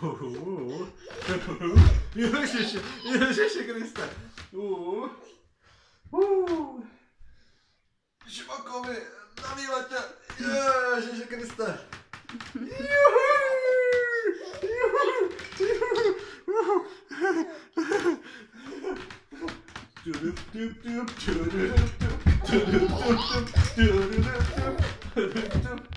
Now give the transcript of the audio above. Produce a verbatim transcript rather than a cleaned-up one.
Uuu. Ježiši, Ježiši Kriste. Uuu. Uuu. Šmakovi, na výletě. Ježiši Kriste. Juhu. Juhu. Juhu. Tudup, tudup, tudup, tudup, tudup, tudup, tudup, tudup, tudup, tudup.